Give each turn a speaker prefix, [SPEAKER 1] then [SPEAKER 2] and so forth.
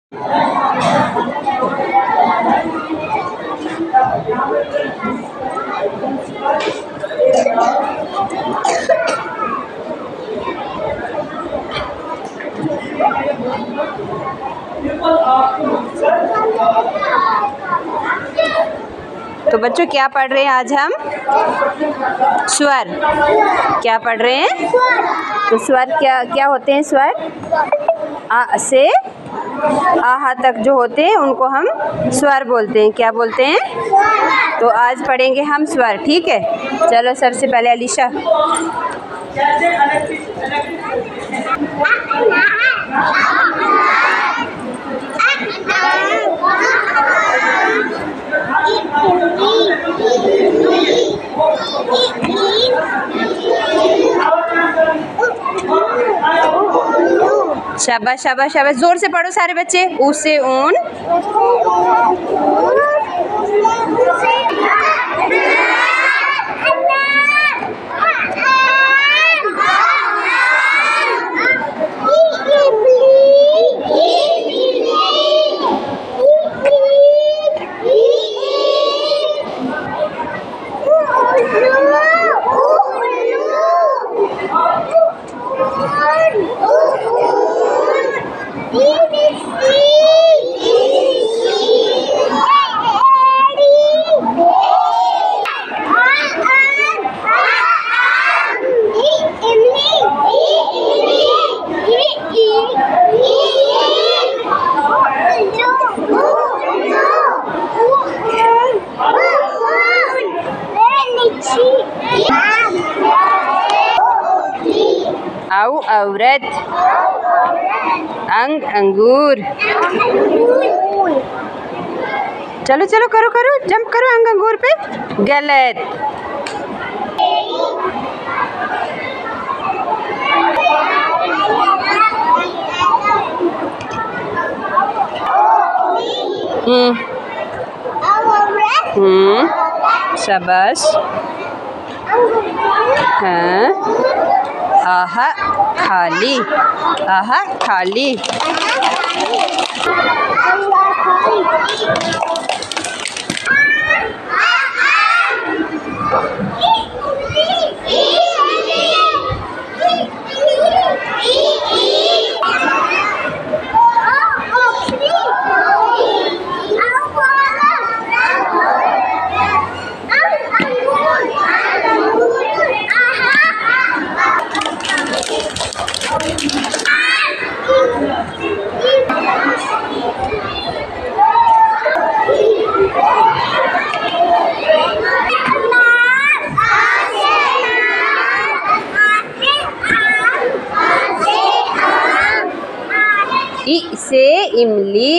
[SPEAKER 1] तो बच्चों क्या पढ़ रहे हैं आज हम? स्वर। क्या पढ़ रहे हैं? तो स्वर क्या क्या होते हैं? स्वर आ से आहा तक जो होते हैं उनको हम स्वर बोलते हैं। क्या बोलते हैं? तो आज पढ़ेंगे हम स्वर, ठीक है। चलो सबसे पहले अलीशा। शाबाश शाबाश शाबाश, जोर से पढ़ो सारे बच्चे। ऊ से ऊन, औ औरत, अंग अंगूर। चलो चलो करो करो, जंप करो अंग अंगूर पे। गलत। शाबाश। हाँ, आहा खाली, आहा खाली। इ से इमली,